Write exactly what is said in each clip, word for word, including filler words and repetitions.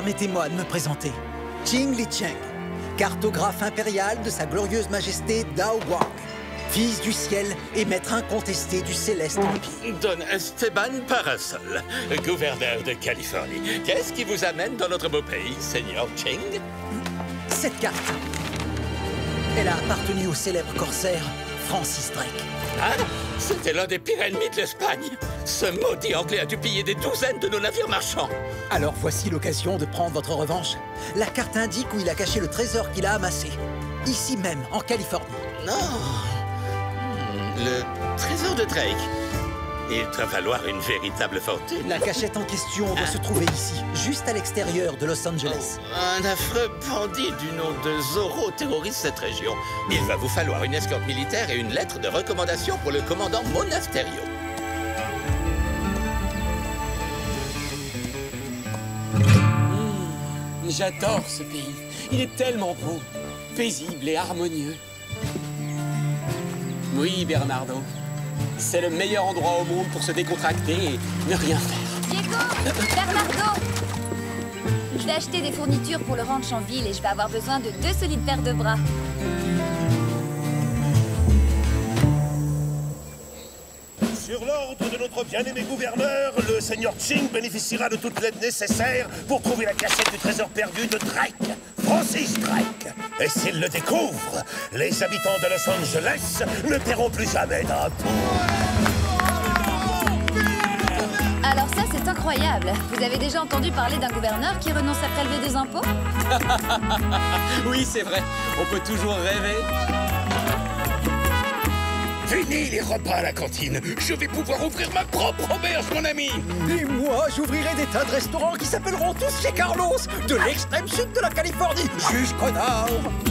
Permettez-moi de me présenter. Qing Licheng, cartographe impérial de sa glorieuse majesté Dao Guang, fils du ciel et maître incontesté du céleste empire. Don Esteban Parasol, gouverneur de Californie. Qu'est-ce qui vous amène dans notre beau pays, Seigneur Qing? Cette carte, elle a appartenu au célèbre corsaire Francis Drake. Ah, c'était l'un des pires ennemis de l'Espagne. Ce maudit Anglais a dû piller des douzaines de nos navires marchands. Alors voici l'occasion de prendre votre revanche. La carte indique où il a caché le trésor qu'il a amassé. Ici même, en Californie. Non. Le trésor de Drake. Il doit valoir une véritable fortune. La cachette en question doit ah. se trouver ici, juste à l'extérieur de Los Angeles. Oh, un affreux bandit du nom de Zorro terrorise cette région. Il va vous falloir une escorte militaire et une lettre de recommandation pour le commandant Monasterio. Mmh, j'adore ce pays. Il est tellement beau, paisible et harmonieux. Oui, Bernardo. C'est le meilleur endroit au monde pour se décontracter et ne rien faire. Diego! Bernardo! Je vais acheter des fournitures pour le ranch en ville et je vais avoir besoin de deux solides paires de bras. Sur l'ordre de notre bien-aimé gouverneur, le seigneur Qing bénéficiera de toute l'aide nécessaire pour trouver la cachette du trésor perdu de Drake, Francis Drake. Et s'il le découvre, les habitants de Los Angeles ne paieront plus jamais d'impôts. Alors ça, c'est incroyable. Vous avez déjà entendu parler d'un gouverneur qui renonce à prélever des impôts? Oui, c'est vrai. On peut toujours rêver. Fini les repas à la cantine. Je vais pouvoir ouvrir ma propre auberge, mon ami. Et moi, j'ouvrirai des tas de restaurants qui s'appelleront tous chez Carlos, de l'extrême sud de la Californie jusqu'au nord.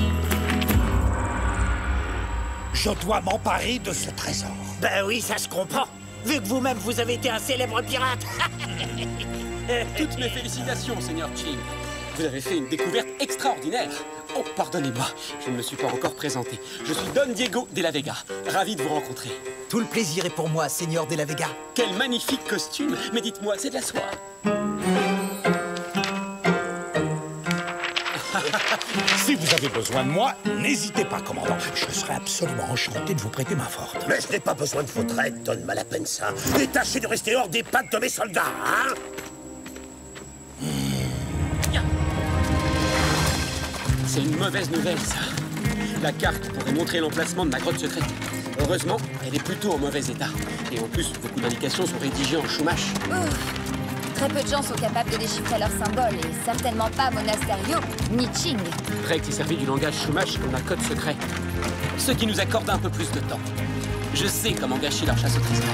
Je dois m'emparer de ce trésor. Ben oui, ça se comprend. Vu que vous-même, vous avez été un célèbre pirate. Toutes mes félicitations, Seigneur Qing. Vous avez fait une découverte extraordinaire. Oh, pardonnez-moi, je ne me suis pas encore présenté. Je suis Don Diego de la Vega. Ravi de vous rencontrer. Tout le plaisir est pour moi, Seigneur de la Vega. Quel magnifique costume. Mais dites-moi, c'est de la soie. Si vous avez besoin de moi, n'hésitez pas, commandant. Je serai absolument enchanté de vous prêter main forte. Mais je n'ai pas besoin de votre aide, Don Malapensa. Et tâchez de rester hors des pattes de mes soldats, hein? C'est une mauvaise nouvelle, ça. La carte pourrait montrer l'emplacement de ma grotte secrète. Heureusement, elle est plutôt en mauvais état. Et en plus, beaucoup d'indications sont rédigées en chumash. Très peu de gens sont capables de déchiffrer leurs symboles, et certainement pas Monasterio, ni Qing. Drake s'est servi du langage chumash comme un code secret. Ce qui nous accorde un peu plus de temps. Je sais comment gâcher leur chasse au trésor.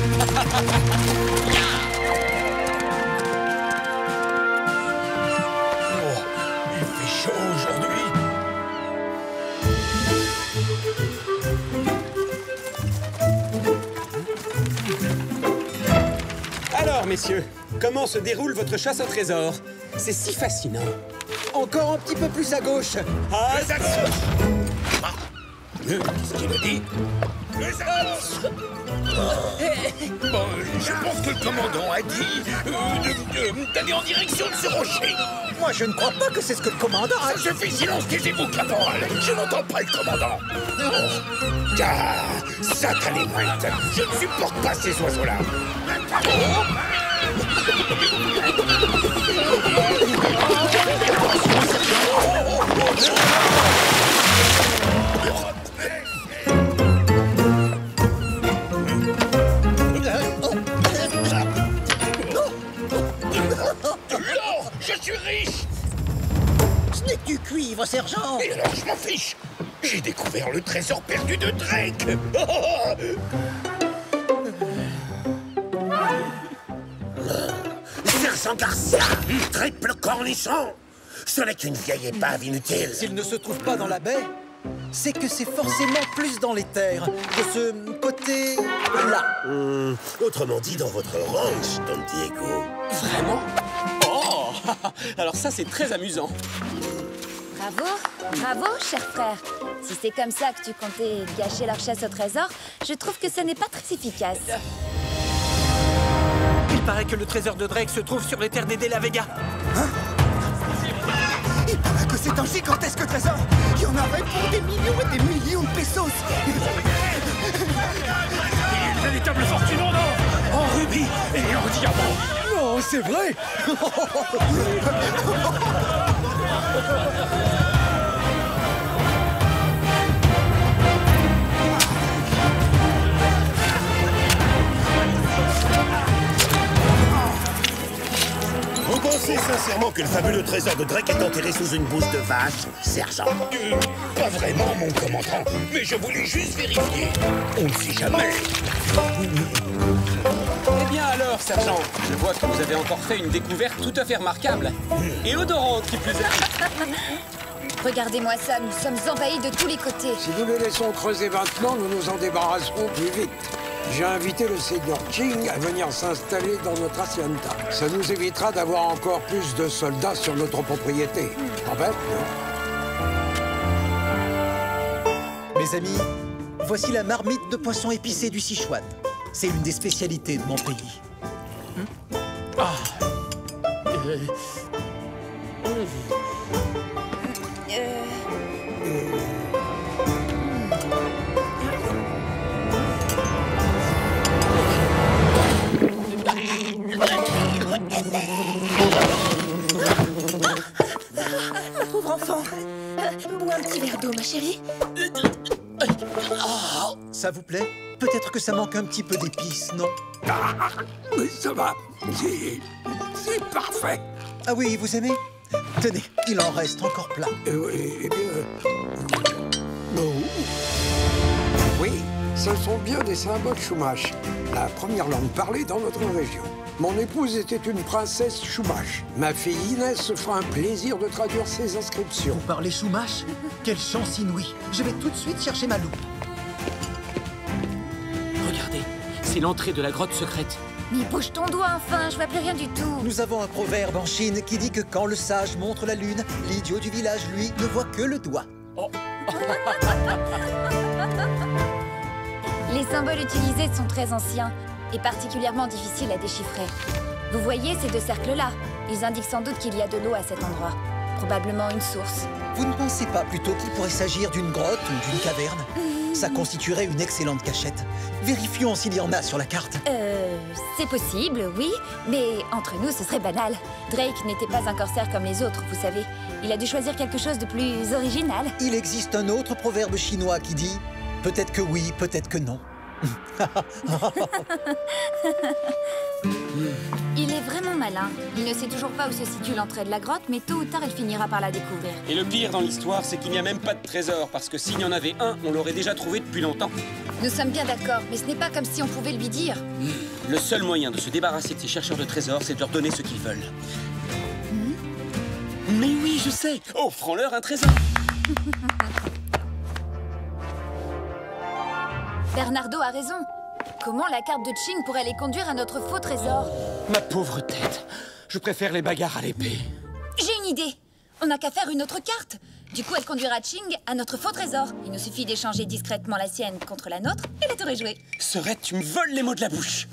Alors, messieurs, comment se déroule votre chasse au trésor? C'est si fascinant. Encore un petit peu plus à gauche. Ah, Les axes. Qu'est-ce qu'il a dit? Les axes. Bon, je pense que le commandant a dit euh, d'aller en direction de ce rocher. Moi, je ne crois pas que c'est ce que le commandant a... Ça suffit, silence, taisez-vous, caporal. Je n'entends pas le commandant. Ah, satané White, je ne supporte pas ces oiseaux-là. L'or, je suis riche. Ce n'est que du cuivre, sergent. Et alors, je m'en fiche. J'ai découvert le trésor perdu de Drake. Sergent Garcia, triple cornichon. Ce n'est qu'une vieille épave inutile. S'il ne se trouve pas dans la baie, c'est que c'est forcément plus dans les terres, de ce côté-là. Hum, autrement dit, dans votre ranch, Don Diego. Vraiment? Oh! Alors ça, c'est très amusant. Bravo, bravo, cher frère. Si c'est comme ça que tu comptais gâcher leur chasse au trésor, je trouve que ce n'est pas très efficace. Il paraît que le trésor de Drake se trouve sur les terres des De la Vega. Hein? C'est un gigantesque trésor. Il y en aurait pour des millions et des millions de pesos. Il y a une véritable fortune en or, en rubis et en diamant. Non, c'est vrai. Vous pensez sincèrement que le fabuleux trésor de Drake est enterré sous une bouse de vache, sergent? Euh, pas vraiment, mon commandant. Mais je voulais juste vérifier. On ne sait jamais. Eh bien alors, sergent, je vois que vous avez encore fait une découverte tout à fait remarquable. Et odorante, qui plus est. Regardez-moi ça, nous sommes envahis de tous les côtés. Si nous les laissons creuser maintenant, nous nous en débarrasserons plus vite. J'ai invité le seigneur Ching à venir s'installer dans notre hacienda. Ça nous évitera d'avoir encore plus de soldats sur notre propriété. En fait, Mes amis, voici la marmite de poisson épicé du Sichuan. C'est une des spécialités de mon pays. Hmm? Ah. Euh... Mon pauvre enfant, euh, bois un petit verre d'eau, ma chérie. Ça vous plaît? Peut-être que ça manque un petit peu d'épices, non? ah, mais ça va. C'est... c'est parfait. Ah oui, vous aimez? Tenez, il en reste encore plein. Euh, eh bien... Oh. Oui, ce sont bien des symboles Chumash, la première langue parlée dans notre région. Mon épouse était une princesse Chumash. Ma fille Inès se fera un plaisir de traduire ces inscriptions. Vous parlez Chumash? Quelle chance inouïe! Je vais tout de suite chercher ma loupe. Regardez, c'est l'entrée de la grotte secrète. Mais bouge ton doigt enfin, je vois plus rien du tout. Nous avons un proverbe en Chine qui dit que quand le sage montre la lune, l'idiot du village, lui, ne voit que le doigt. Oh. Les symboles utilisés sont très anciens et particulièrement difficiles à déchiffrer. Vous voyez ces deux cercles-là? Ils indiquent sans doute qu'il y a de l'eau à cet endroit. Probablement une source. Vous ne pensez pas plutôt qu'il pourrait s'agir d'une grotte ou d'une caverne? Ça constituerait une excellente cachette. Vérifions s'il y en a sur la carte. Euh... c'est possible, oui, mais entre nous, ce serait banal. Drake n'était pas un corsaire comme les autres, vous savez. Il a dû choisir quelque chose de plus original. Il existe un autre proverbe chinois qui dit « peut-être que oui, peut-être que non ». Il est vraiment malin. Il ne sait toujours pas où se situe l'entrée de la grotte, mais tôt ou tard, il finira par la découvrir. Et le pire dans l'histoire, c'est qu'il n'y a même pas de trésor, parce que s'il y en avait un, on l'aurait déjà trouvé depuis longtemps. Nous sommes bien d'accord, mais ce n'est pas comme si on pouvait lui dire. Le seul moyen de se débarrasser de ces chercheurs de trésors, c'est de leur donner ce qu'ils veulent. Mmh. Mais oui, je sais. Offrons-leur un trésor. Bernardo a raison. Comment la carte de Ching pourrait les conduire à notre faux trésor? Ma pauvre tête. Je préfère les bagarres à l'épée. J'ai une idée. On n'a qu'à faire une autre carte. Du coup, elle conduira Ching à notre faux trésor. Il nous suffit d'échanger discrètement la sienne contre la nôtre et le tour est joué. Serette, tu me voles les mots de la bouche.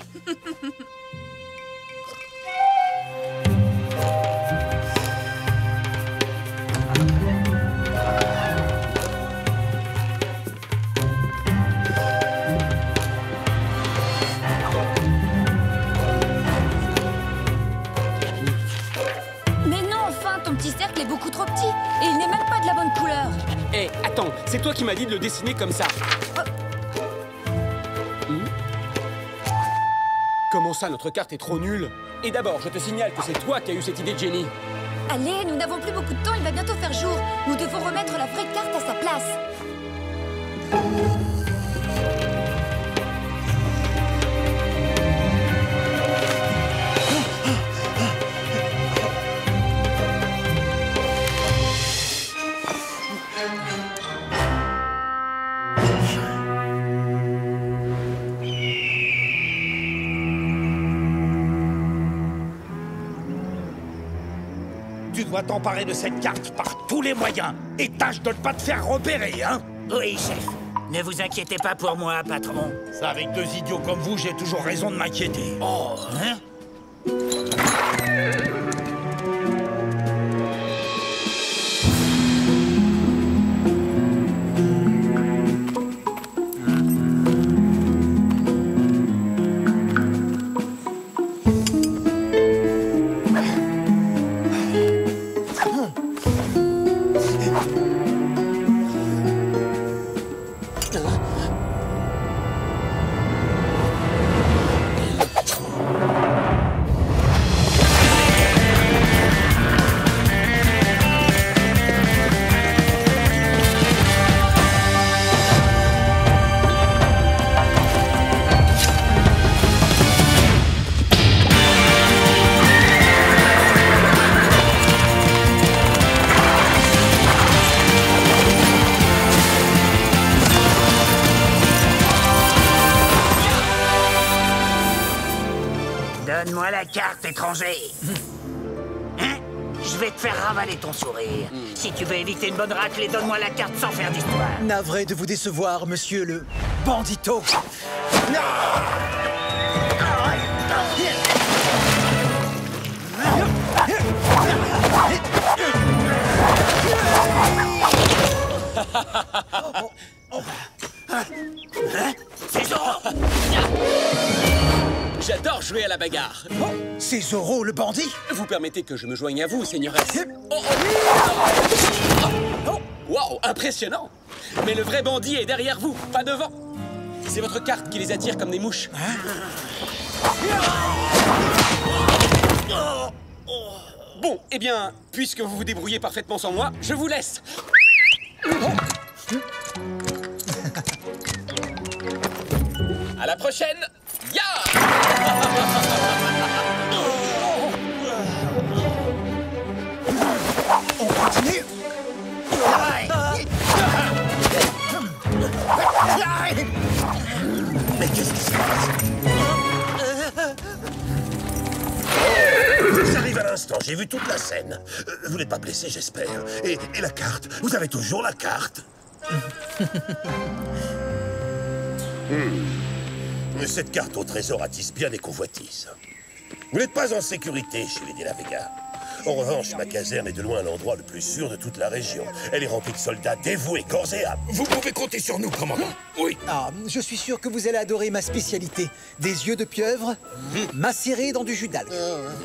Cercle est beaucoup trop petit et il n'est même pas de la bonne couleur. Hé, hey, attends, c'est toi qui m'as dit de le dessiner comme ça. Oh. Mmh. Comment ça, notre carte est trop nulle? Et d'abord, je te signale que c'est toi qui as eu cette idée de génie. Allez, nous n'avons plus beaucoup de temps, il va bientôt faire jour. Nous devons remettre la vraie carte à sa place. Tu dois t'emparer de cette carte par tous les moyens. Et tâche de ne pas te faire repérer, hein? Oui, chef. Ne vous inquiétez pas pour moi, patron. Ça, avec deux idiots comme vous, j'ai toujours raison de m'inquiéter. Oh, hein? Donne-moi la carte, étranger. Hein? Je vais te faire ravaler ton sourire. Si tu veux éviter une bonne raclée, donne-moi la carte sans faire d'histoire. Navré de vous décevoir, monsieur le bandito. C'est Zoro! J'adore jouer à la bagarre. Oh, c'est Zoro, le bandit. Vous permettez que je me joigne à vous, seigneuresse. Oh, oh. Oh, wow, impressionnant. Mais le vrai bandit est derrière vous, pas devant. C'est votre carte qui les attire comme des mouches. Bon, eh bien, puisque vous vous débrouillez parfaitement sans moi, je vous laisse. À la prochaine. Ya! On continue. Mais qu'est-ce qui se passe? J'arrive à l'instant, j'ai vu toute la scène. Euh, vous n'êtes pas blessé, j'espère. Et, et la carte? Vous avez toujours la carte? hmm. Cette carte au trésor attise bien les convoitises. Vous n'êtes pas en sécurité chez les De La Vega. En revanche, ma caserne est de loin l'endroit le plus sûr de toute la région. Elle est remplie de soldats dévoués, corps et âme. Vous pouvez compter sur nous, commandant. Oui. Ah, je suis sûr que vous allez adorer ma spécialité. Des yeux de pieuvre, macérés dans du jus d'algue.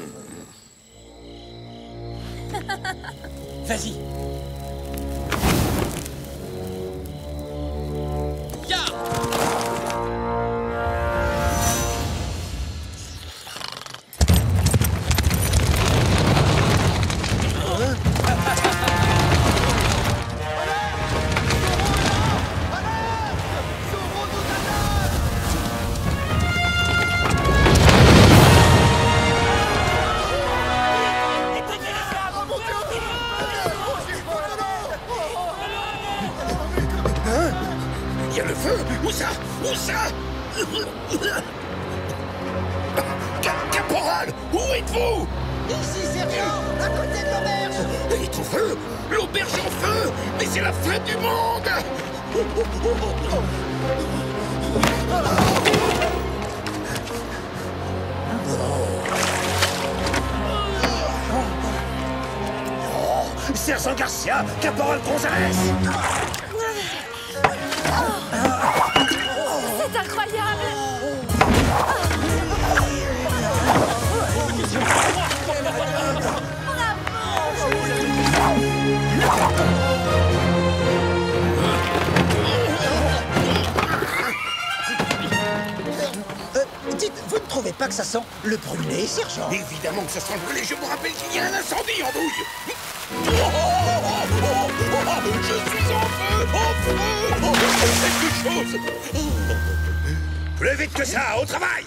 Vas-y. Ya! Il y a le feu. Où ça? Où ça? Caporal, où êtes-vous? Ici, sergent, à côté de l'auberge. Il est au feu. L'auberge en feu. Mais c'est la fin du monde. Oh, Sergent Garcia, Caporal Gonzalez. C'est incroyable! Euh, dites, vous ne trouvez pas que ça sent le brûlé, sergent? Évidemment que ça sent brûlé. Je vous rappelle qu'il y a un incendie en douille. Oh, oh, oh, oh, oh, oh, je suis en feu, en feu. Oh, quelque chose. Plus vite que ça, au travail.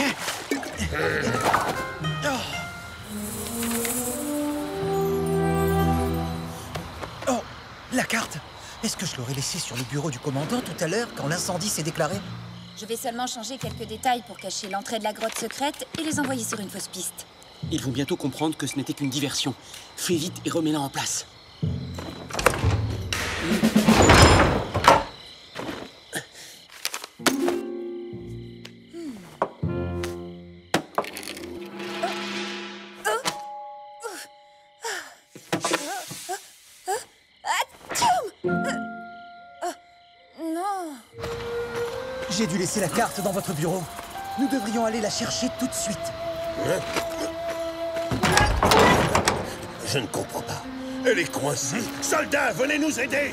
Oh, la carte. Est-ce que je l'aurais laissée sur le bureau du commandant tout à l'heure quand l'incendie s'est déclaré? Je vais seulement changer quelques détails pour cacher l'entrée de la grotte secrète et les envoyer sur une fausse piste. Ils vont bientôt comprendre que ce n'était qu'une diversion. Fais vite et remets-la en place. Non. J'ai dû laisser la carte dans votre bureau. Nous devrions aller la chercher tout de suite. Je ne comprends pas. Elle est coincée. Soldats, venez nous aider.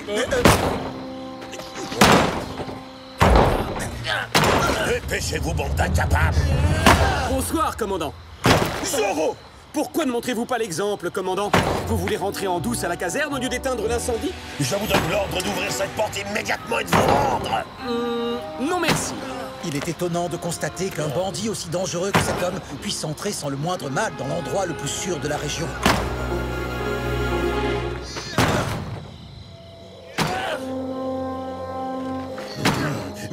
Dépêchez-vous, bande d'incapables. Bonsoir, commandant. Zoro! Pourquoi ne montrez-vous pas l'exemple, commandant? Vous voulez rentrer en douce à la caserne au lieu d'éteindre l'incendie? Je vous donne l'ordre d'ouvrir cette porte immédiatement et de vous rendre. Hum, non merci. Il est étonnant de constater qu'un bandit aussi dangereux que cet homme puisse entrer sans le moindre mal dans l'endroit le plus sûr de la région.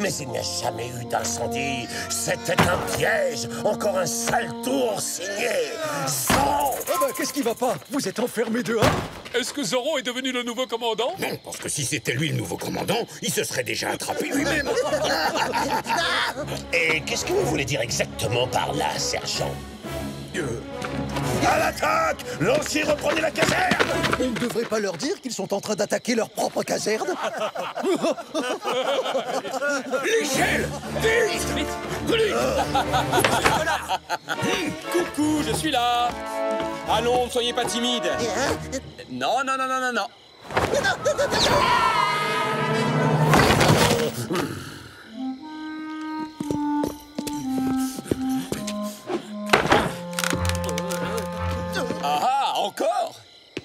mais il n'y a jamais eu d'incendie. C'était un piège, encore un sale tour signé. Sans... Ah bah, qu'est-ce qui va pas? Vous êtes enfermé dehors? Est-ce que Zoro est devenu le nouveau commandant? Non, parce que si c'était lui le nouveau commandant, il se serait déjà attrapé lui-même. Et qu'est-ce que vous voulez dire exactement par là, sergent? euh... À l'attaque! Lancier, reprenez la caserne! On ne devrait pas leur dire qu'ils sont en train d'attaquer leur propre caserne? L'échelle! Vite! Vite! Glisse! Coucou, je suis là. Allons, ne soyez pas timide. Non, non, non, non, non, non. Ah ah, encore?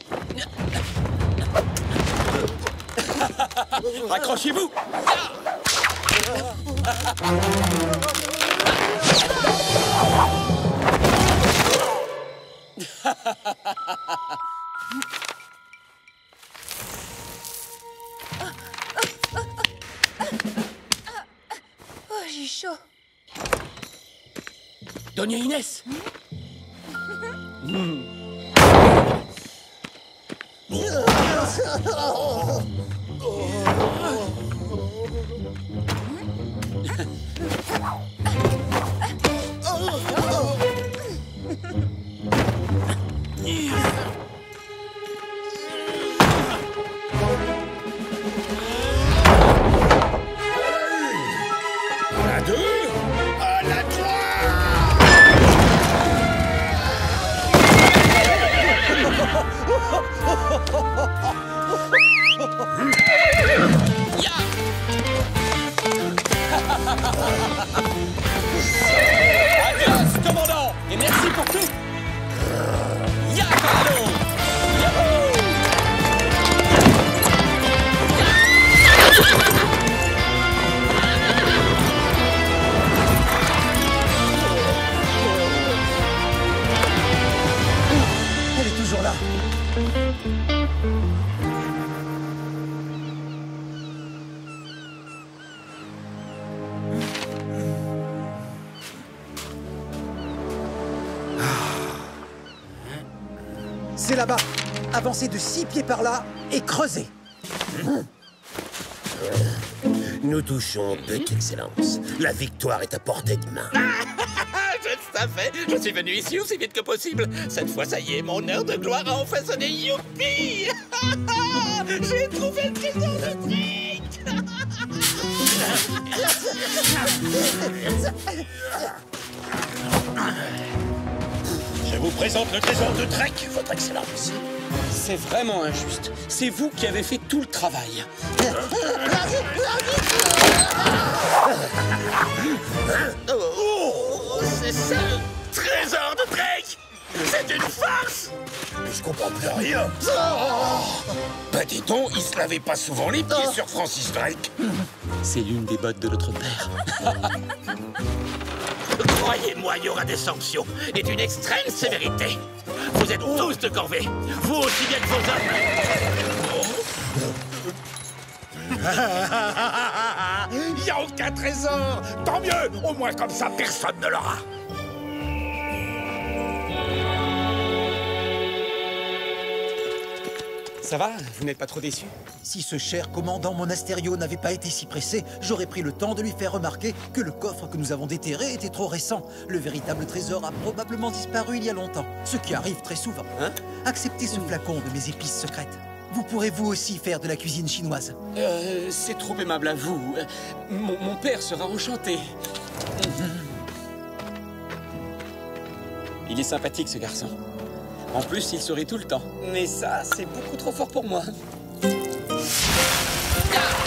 Raccrochez-vous! Oh, j'ai chaud. Doña Inès. Mmh. À la deux, à la trois. Adios, commandant, et merci pour tout. Ya, pardon. Elle est toujours là. C'est là-bas. Avancez de six pieds par là et creusez. Nous touchons peu, Excellence. La victoire est à portée de main. Je le savais. Je suis venu ici aussi vite que possible. Cette fois, ça y est, mon heure de gloire a enfin sonné. Youpi! J'ai trouvé le trésor de Drake! Je vous présente le trésor de Drake, Votre Excellence. C'est vraiment injuste. C'est vous qui avez fait tout le travail. Oh, c'est ça le trésor de Drake! C'est une farce! Mais je comprends plus rien. Bah dis donc, il se lavait pas souvent les pieds sur Francis Drake. C'est l'une des bottes de notre père. Croyez-moi, il y aura des sanctions et d'une extrême sévérité. Vous êtes tous de corvée, vous aussi bien que vos hommes. Il n'y a aucun trésor. Tant mieux, au moins comme ça, personne ne l'aura. Ça va? Vous n'êtes pas trop déçu? Si ce cher commandant Monasterio n'avait pas été si pressé, j'aurais pris le temps de lui faire remarquer que le coffre que nous avons déterré était trop récent. Le véritable trésor a probablement disparu il y a longtemps, ce qui arrive très souvent. Hein? Acceptez ce flacon de mes épices secrètes. Vous pourrez vous aussi faire de la cuisine chinoise. Euh, c'est trop aimable à vous. Euh, Mon, mon père sera enchanté. Il est sympathique, ce garçon. En plus, il sourit tout le temps. Mais ça, c'est beaucoup trop fort pour moi. Ah!